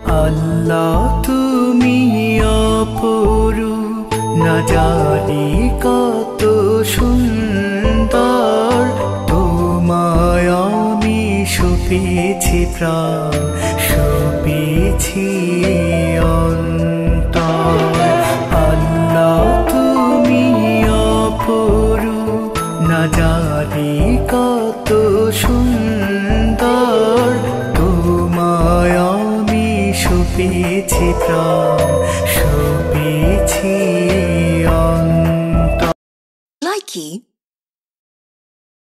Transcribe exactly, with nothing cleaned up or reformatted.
আল্লাহ তুমি অপরূপ, না জানি কত সুন্দর। তোমায় আমি সপেছি প্রাণ, সপেছি অন্তর। আল্লাহ তুমি অপরূপ, না জানি কত সুন্দর। তোমায় আমি সপেছি প্রাণ, সপেছি